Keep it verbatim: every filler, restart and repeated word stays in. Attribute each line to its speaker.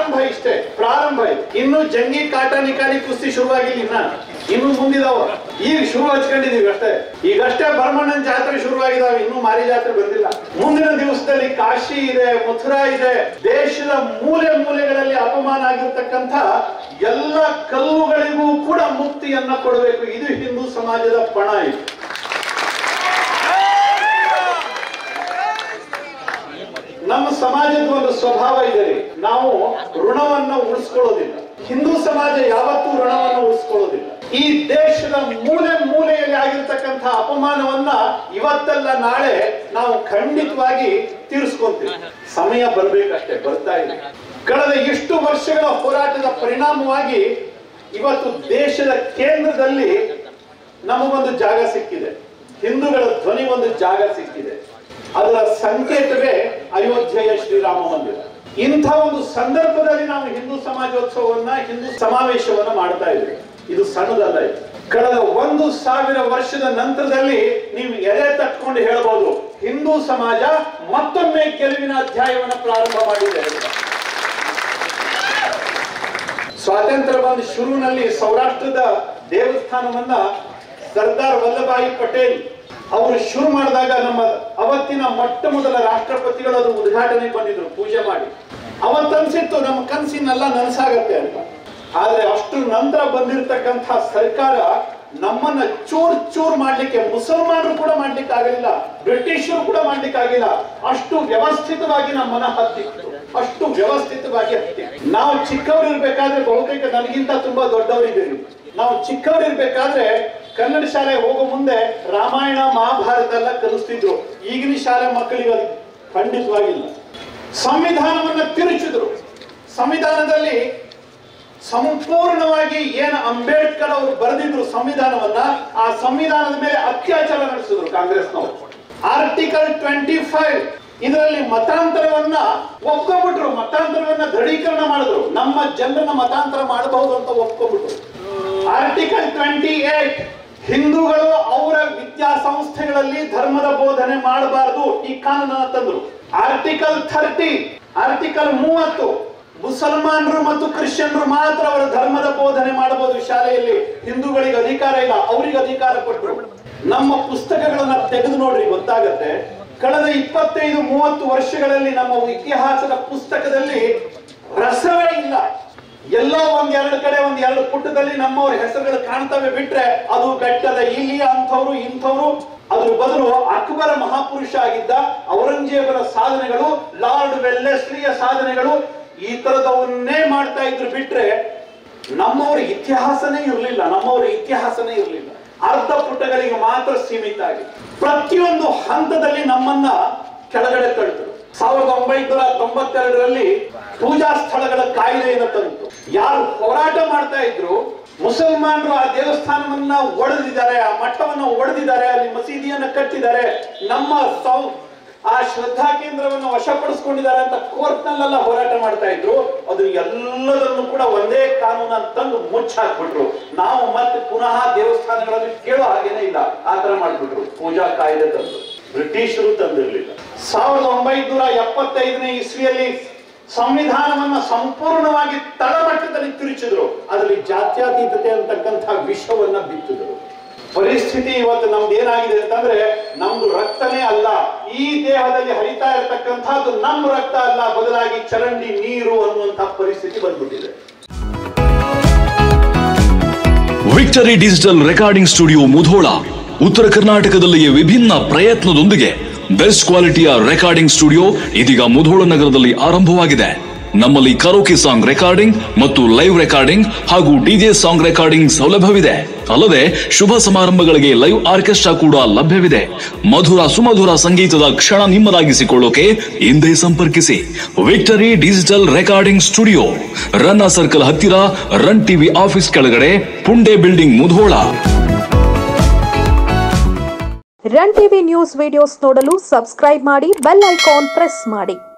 Speaker 1: ಪ್ರಾರಂಭ ಇಷ್ಟೇ, ಪ್ರಾರಂಭ ಇದೆ. ಇನ್ನು ಜಂಗಿ ಕಾಟ ನಿಕಾಲಿ ಕುಸ್ತಿ ಶುರುವಾಗಿಲ್ಲ, ಇನ್ನ ಇನ್ನು ಮುಂದಿದಾವ. ಈಗ ಶುರು ಹಚ್ಕೊಂಡಿದೀವಿ ಅಷ್ಟೇ. ಈಗಷ್ಟೇ ಭರಮಣ್ಣನ ಜಾತ್ರೆ ಶುರುವಾಗಿದಾವೆ, ಇನ್ನು ಮಾರಿ ಜಾತ್ರೆ ಬಂದಿಲ್ಲ. ಮುಂದಿನ ದಿವಸದಲ್ಲಿ ಕಾಶಿ ಇದೆ, ಮಥುರಾ ಇದೆ. ದೇಶದ ಮೂಲೆ ಮೂಲೆಗಳಲ್ಲಿ ಅಪಮಾನ ಆಗಿರ್ತಕ್ಕಂಥ ಎಲ್ಲ ಕಲ್ಲುಗಳಿಗೂ ಕೂಡ ಮುಕ್ತಿಯನ್ನ ಕೊಡಬೇಕು. ಇದು ಹಿಂದೂ ಸಮಾಜದ ಪಣ ಇದೆ. ನಮ್ಮ ಸಮಾಜದ ಒಂದು ಸ್ವಭಾವ ಇದೆ, ನಾವು ಋಣವನ್ನ ಉಳಿಸ್ಕೊಳ್ಳೋದಿಲ್ಲ. ಹಿಂದೂ ಸಮಾಜ ಯಾವತ್ತೂ ಋಣವನ್ನು ಉಳಿಸ್ಕೊಳ್ಳೋದಿಲ್ಲ. ಈ ದೇಶದ ಮೂಲೆ ಮೂಲೆಯಲ್ಲಿ ಆಗಿರ್ತಕ್ಕಂಥ ಅಪಮಾನವನ್ನ ಇವತ್ತಲ್ಲ ನಾಳೆ ನಾವು ಖಂಡಿತವಾಗಿ ತೀರಿಸ್ಕೊಂತೀವಿ. ಸಮಯ ಬರ್ಬೇಕಷ್ಟೇ, ಬರ್ತಾ ಇದೆ. ಕಳೆದ ಇಷ್ಟು ವರ್ಷಗಳ ಹೋರಾಟದ ಪರಿಣಾಮವಾಗಿ ಇವತ್ತು ದೇಶದ ಕೇಂದ್ರದಲ್ಲಿ ನಮಗೊಂದು ಜಾಗ ಸಿಕ್ಕಿದೆ. ಹಿಂದೂಗಳ ಧ್ವನಿ ಒಂದು ಜಾಗ ಸಿಕ್ಕಿದೆ. ಅದರ ಸಂಕೇತವೇ ಅಯೋಧ್ಯೆಯ ಶ್ರೀರಾಮ ಮಂದಿರ. ಇಂಥ ಒಂದು ಸಂದರ್ಭದಲ್ಲಿ ನಾವು ಹಿಂದೂ ಸಮಾಜೋತ್ಸವವನ್ನ, ಹಿಂದೂ ಸಮಾವೇಶವನ್ನ ಮಾಡ್ತಾ ಇದ್ದೀವಿ. ಇದು ಸಣ್ಣದಲ್ಲ. ಇದು ಕಳೆದ ಒಂದು ಸಾವಿರ ವರ್ಷದ ನಂತರದಲ್ಲಿ ನೀವು ಎದೆ ತಟ್ಕೊಂಡು ಹೇಳ್ಬೋದು, ಹಿಂದೂ ಸಮಾಜ ಮತ್ತೊಮ್ಮೆ ಗೆಲುವಿನ ಅಧ್ಯಾಯವನ್ನು ಪ್ರಾರಂಭ ಮಾಡಿದೆ. ಸ್ವಾತಂತ್ರ್ಯ ಬಂದ ಶುರುವಿನಲ್ಲಿ ಸೌರಾಷ್ಟ್ರದ ದೇವಸ್ಥಾನವನ್ನ ಸರ್ದಾರ್ ವಲ್ಲಭಾಯಿ ಪಟೇಲ್ ಅವರು ಶುರು ಮಾಡಿದಾಗ ನಮ್ಮ ಅವತ್ತಿನ ಮೊಟ್ಟ ಮೊದಲ ರಾಷ್ಟ್ರಪತಿಗಳು ಅದು ಉದ್ಘಾಟನೆಗೆ ಬಂದಿದ್ರು, ಪೂಜೆ ಮಾಡಿ. ಅವತ್ತನ್ಸಿತ್ತು ನಮ್ಮ ಕನಸಿನೆಲ್ಲ ನನಸಾಗತ್ತೆ ಅಂತ. ಆದ್ರೆ ಅಷ್ಟು ನಂತರ ಬಂದಿರತಕ್ಕಂಥ ಸರ್ಕಾರ ನಮ್ಮನ್ನ ಚೂರ್ ಚೂರ್ ಮಾಡ್ಲಿಕ್ಕೆ, ಮುಸಲ್ಮಾನರು ಕೂಡ ಮಾಡ್ಲಿಕ್ಕೆ ಆಗಲಿಲ್ಲ, ಬ್ರಿಟಿಷರು ಕೂಡ ಮಾಡ್ಲಿಕ್ಕೆ ಆಗಿಲ್ಲ. ಅಷ್ಟು ವ್ಯವಸ್ಥಿತವಾಗಿ ನಮ್ಮನ್ನ ಹತ್ತಿತ್ತು, ಅಷ್ಟು ವ್ಯವಸ್ಥಿತವಾಗಿ ಹತ್ತಿ. ನಾವು ಚಿಕ್ಕವರಿರ್ಬೇಕಾದ್ರೆ, ಬಹುತೇಕ ನನಗಿಂತ ತುಂಬಾ ದೊಡ್ಡವರಿದ್ದೀರಿ, ನಾವು ಚಿಕ್ಕವರಿರ್ಬೇಕಾದ್ರೆ ಕನ್ನಡ ಶಾಲೆ ಹೋಗೋ ಮುಂದೆ ರಾಮಾಯಣ ಮಹಾಭಾರತ ಎಲ್ಲ ಕಲಿಸ್ತಿದ್ರು. ಈಗಿನ ಶಾಲೆ ಮಕ್ಕಳಿಗೆ ಅದು ಖಂಡಿತವಾಗಿಲ್ಲ. ಸಂವಿಧಾನವನ್ನ ತಿರುಚಿದ್ರು. ಸಂವಿಧಾನದಲ್ಲಿ ಸಂಪೂರ್ಣವಾಗಿ ಏನು ಅಂಬೇಡ್ಕರ್ ಅವರು ಬರೆದಿದ್ರು ಸಂವಿಧಾನವನ್ನ, ಆ ಸಂವಿಧಾನದ ಮೇಲೆ ಅತ್ಯಾಚಾರ ನಡೆಸಿದ್ರು ಕಾಂಗ್ರೆಸ್ನವರು. ಆರ್ಟಿಕಲ್ ಟ್ವೆಂಟಿ ಫೈವ್ ಇದರಲ್ಲಿ ಮತಾಂತರವನ್ನ ಒಪ್ಕೊಂಡ್ಬಿಟ್ರು, ಮತಾಂತರವನ್ನ ದೃಢೀಕರಣ ಮಾಡಿದ್ರು. ನಮ್ಮ ಜನರನ್ನ ಮತಾಂತರ ಮಾಡಬಹುದು ಅಂತ ಒಪ್ಕೊಂಡ್ಬಿಟ್ರು. ಆರ್ಟಿಕಲ್ ಟ್ವೆಂಟಿ ಏಟ್ ಹಿಂದೂಗಳು ಅವರ ವಿದ್ಯಾಸಂಸ್ಥೆಗಳಲ್ಲಿ ಧರ್ಮದ ಬೋಧನೆ ಮಾಡಬಾರದು, ಈ ಕಾನೂನನ್ನು ತಂದ್ರು. ಆರ್ಟಿಕಲ್ ಥರ್ಟಿ ಆರ್ಟಿಕಲ್ ಮೂವತ್ತು ಮುಸಲ್ಮಾನರು ಮತ್ತು ಕ್ರಿಶ್ಚಿಯನ್ರು ಮಾತ್ರ ಅವರ ಧರ್ಮದ ಬೋಧನೆ ಮಾಡಬಹುದು ಶಾಲೆಯಲ್ಲಿ, ಹಿಂದೂಗಳಿಗೆ ಅಧಿಕಾರ ಇಲ್ಲ, ಅವರಿಗೆ ಅಧಿಕಾರ ಕೊಟ್ಟರು. ನಮ್ಮ ಪುಸ್ತಕಗಳನ್ನ ತೆಗೆದು ನೋಡ್ರಿ, ಗೊತ್ತಾಗತ್ತೆ. ಕಳೆದ ಇಪ್ಪತ್ತೈದು ಮೂವತ್ತು ವರ್ಷಗಳಲ್ಲಿ ನಮ್ಮ ಇತಿಹಾಸದ ಪುಸ್ತಕದಲ್ಲಿ ರಸವೇ ಇಲ್ಲ. ಎಲ್ಲೋ ಒಂದ್ ಎರಡು ಕಡೆ ಒಂದ್ ಎರಡು ಪುಟದಲ್ಲಿ ನಮ್ಮವ್ರ ಹೆಸರುಗಳು ಕಾಣ್ತವೆ ಬಿಟ್ರೆ ಅದು ಬೆಟ್ಟದ ಇಲ್ಲಿ ಅಂಥವ್ರು ಇಂಥವ್ರು. ಅದ್ರ ಬದಲು ಅಕ್ಬರ ಮಹಾಪುರುಷ ಆಗಿದ್ದ, ಔರಂಗಜೇಬರ ಸಾಧನೆಗಳು, ಲಾರ್ಡ್ ವೆಲ್ಲೆಸ್ಲಿಯ ಸಾಧನೆಗಳು, ಈ ತರದವನ್ನೇ ಮಾಡ್ತಾ ಇದ್ರು ಬಿಟ್ರೆ ನಮ್ಮವ್ರ ಇತಿಹಾಸನೇ ಇರಲಿಲ್ಲ. ನಮ್ಮವ್ರ ಇತಿಹಾಸನೇ ಇರಲಿಲ್ಲ. ಅರ್ಧ ಪುಟಗಳಿಗೆ ಮಾತ್ರ ಸೀಮಿತ ಆಗಿ ಪ್ರತಿಯೊಂದು ಹಂತದಲ್ಲಿ ನಮ್ಮನ್ನ ಕೆಳಗಡೆ ತಳ್ಳಿದ್ರು. ಸಾವಿರದ ಒಂಬೈನೂರ ತೊಂಬತ್ತೆರಡರಲ್ಲಿ ಪೂಜಾ ಸ್ಥಳಗಳ ಕಾಯ್ದೆಯನ್ನು ತಂತು. ಯಾರು ಹೋರಾಟ ಮಾಡ್ತಾ ಇದ್ರು, ಮುಸಲ್ಮಾನರು ಆ ದೇವಸ್ಥಾನವನ್ನ ಒಡೆದಿದ್ದಾರೆ, ಆ ಮಠವನ್ನ ಒಡೆದಿದ್ದಾರೆ, ಅಲ್ಲಿ ಮಸೀದಿಯನ್ನ ಕಟ್ಟಿದ್ದಾರೆ, ನಮ್ಮ ಸೌ ಆ ಶ್ರದ್ಧಾ ಕೇಂದ್ರವನ್ನು ವಶಪಡಿಸಿಕೊಂಡಿದ್ದಾರೆ ಅಂತ ಕೋರ್ಟ್ ನಲ್ಲೆಲ್ಲ ಹೋರಾಟ ಮಾಡ್ತಾ ಇದ್ರು. ಅದು ಎಲ್ಲದನ್ನು ಕೂಡ ಒಂದೇ ಕಾನೂನ ತಂದು ಮುಚ್ಚಾಕ್ಬಿಟ್ರು. ನಾವು ಮತ್ತೆ ಪುನಃ ದೇವಸ್ಥಾನಗಳಲ್ಲಿ ಕೇಳೋ ಹಾಗೇನೆ ಇಲ್ಲ, ಆತರ ಮಾಡ್ಬಿಟ್ರು. ಪೂಜಾ ಕಾಯ್ದೆ ತಂದು ಬ್ರಿಟಿಷರು ತಂದಿರಲಿಲ್ಲ. ಸಾವಿರದ ಒಂಬೈನೂರ ಎಪ್ಪತ್ತೈದನೇ ಇಸ್ವಿಯಲ್ಲಿ ಸಂವಿಧಾನವನ್ನ ಸಂಪೂರ್ಣವಾಗಿ ತಳಮಟ್ಟದಲ್ಲಿ ತಿರುಚಿದ್ರು. ಅದರಲ್ಲಿ ಜಾತ್ಯತೀತತೆ ಅಂತಕ್ಕಂಥ ವಿಷವನ್ನ ಬಿತ್ತಿದ್ರು. ಪರಿಸ್ಥಿತಿ ಇವತ್ತು ನಮ್ದು ಏನಾಗಿದೆ ಅಂತಂದ್ರೆ, ನಮ್ದು ರಕ್ತನೇ ಅಲ್ಲ, ಈ ದೇಹದಲ್ಲಿ ಹರಿತಾ ಇರತಕ್ಕಂಥದ್ದು ನಮ್ಮ ರಕ್ತ ಅಲ್ಲ, ಬದಲಾಗಿ ಚರಂಡಿ ನೀರು ಅನ್ನುವಂತ ಪರಿಸ್ಥಿತಿ ಬಂದ್ಬಿಟ್ಟಿದೆ.
Speaker 2: Victory digital recording studio Mudhol ಉತ್ತರ ಕರ್ನಾಟಕದಲ್ಲಿಯೇ ವಿಭಿನ್ನ ಪ್ರಯತ್ನದೊಂದಿಗೆ ಬೆಸ್ಟ್ ಕ್ವಾಲಿಟಿಯ ರೆಕಾರ್ಡಿಂಗ್ ಸ್ಟುಡಿಯೋ ಇದೀಗ ಮುಧೋಳ ನಗರದಲ್ಲಿ ಆರಂಭವಾಗಿದೆ. ನಮ್ಮಲ್ಲಿ ಕರೋಕೆ ಸಾಂಗ್ ರೆಕಾರ್ಡಿಂಗ್ ಮತ್ತು ಲೈವ್ ರೆಕಾರ್ಡಿಂಗ್ ಹಾಗೂ ಡಿಜೆ ಸಾಂಗ್ ರೆಕಾರ್ಡಿಂಗ್ ಸೌಲಭ್ಯವಿದೆ. ಅಲ್ಲದೆ ಶುಭ ಸಮಾರಂಭಗಳಿಗೆ ಲೈವ್ ಆರ್ಕೆಸ್ಟ್ರಾ ಕೂಡ ಲಭ್ಯವಿದೆ. ಮಧುರ ಸುಮಧುರ ಸಂಗೀತದ ಕ್ಷಣ ನಿಮ್ಮದಾಗಿಸಿಕೊಳ್ಳೋಕೆ ಹಿಂದೆ ಸಂಪರ್ಕಿಸಿ. Victory digital recording studio, Ranna circle ಹತ್ತಿರ, ರನ್ ಟಿವಿ ಆಫೀಸ್ ಕೆಳಗಡೆ, Punde building, Mudhol.
Speaker 3: Run TV news videos ನೋಡಲು ಸಬ್ಸ್ಕ್ರೈಬ್ ಮಾಡಿ, ಬೆಲ್ ಐಕಾನ್ ಪ್ರೆಸ್ ಮಾಡಿ.